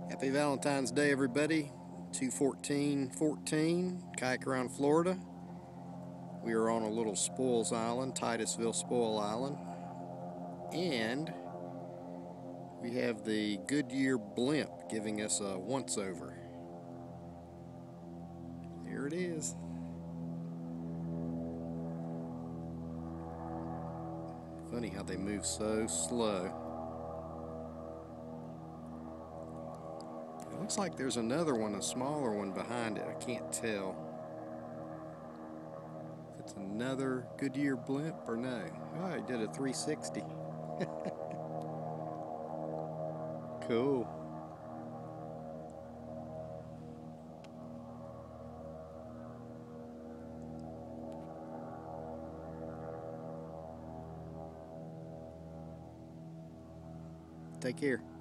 Happy Valentine's Day, everybody. 2/14/14, kayak around Florida. We are on a little spoils island, Titusville Spoil Island. And we have the Goodyear Blimp giving us a once-over. There it is. Funny how they move so slow. It looks like there's another one, a smaller one behind it. I can't tell if it's another Goodyear Blimp or no. Oh, he did a 360. Cool. Take care.